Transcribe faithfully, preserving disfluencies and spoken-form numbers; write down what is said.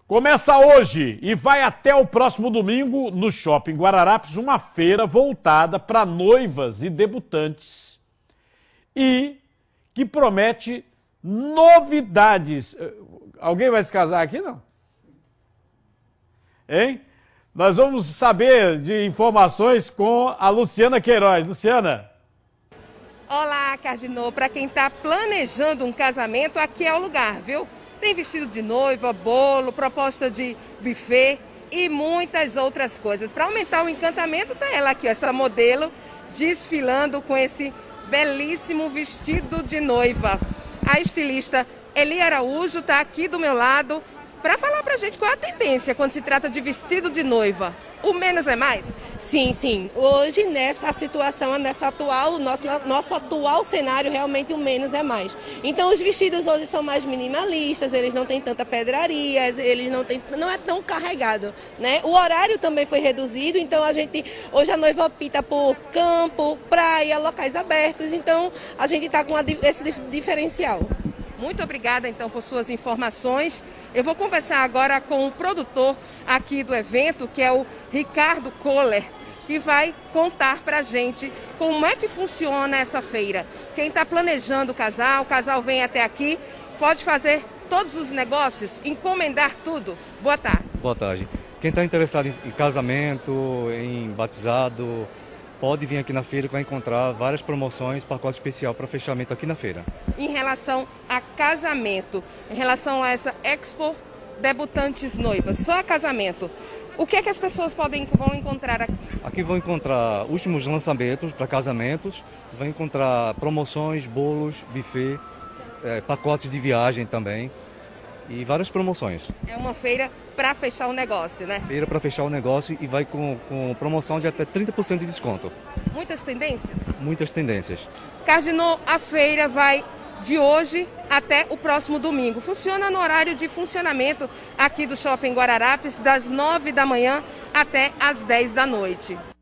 Começa hoje e vai até o próximo domingo no Shopping Guararapes uma feira voltada para noivas e debutantes e que promete novidades. Alguém vai se casar aqui, não? Hein? Nós vamos saber de informações com a Luciana Queiroz. Luciana. Olá, Cardinô. Para quem está planejando um casamento, aqui é o lugar, viu? Tem vestido de noiva, bolo, proposta de buffet e muitas outras coisas. Para aumentar o encantamento, tá ela aqui, essa modelo, desfilando com esse belíssimo vestido de noiva. A estilista Eli Araújo está aqui do meu lado para falar para a gente qual é a tendência quando se trata de vestido de noiva. O menos é mais? Sim, sim. Hoje, nessa situação, nessa atual, o nosso, nosso atual cenário, realmente o menos é mais. Então, os vestidos hoje são mais minimalistas, eles não têm tanta pedraria, eles não têm, não é tão carregado, né? O horário também foi reduzido, então a gente, hoje a noiva opta por campo, praia, locais abertos, então a gente está com esse diferencial. Muito obrigada, então, por suas informações. Eu vou conversar agora com o produtor aqui do evento, que é o Ricardo Kohler, que vai contar pra gente como é que funciona essa feira. Quem está planejando casar, o casal vem até aqui, pode fazer todos os negócios, encomendar tudo. Boa tarde. Boa tarde. Quem está interessado em casamento, em batizado, pode vir aqui na feira que vai encontrar várias promoções, pacote especial para fechamento aqui na feira. Em relação a casamento, em relação a essa Expo Debutantes Noivas, só a casamento, o que é que as pessoas podem, vão encontrar aqui? Aqui vão encontrar últimos lançamentos para casamentos, vão encontrar promoções, bolos, buffet, é, pacotes de viagem também e várias promoções. É uma feira para fechar o negócio, né? Feira para fechar o negócio e vai com, com promoção de até trinta por cento de desconto. Muitas tendências? Muitas tendências. Cardinô, a feira vai de hoje até o próximo domingo. Funciona no horário de funcionamento aqui do Shopping Guararapes, das nove da manhã até as dez da noite.